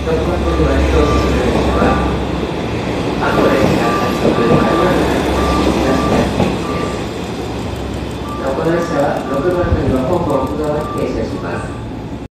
番乗りは利用する人は、アドレスが早速会話の中に記されています。この列車は6番乗りは本郷奥側に停車します。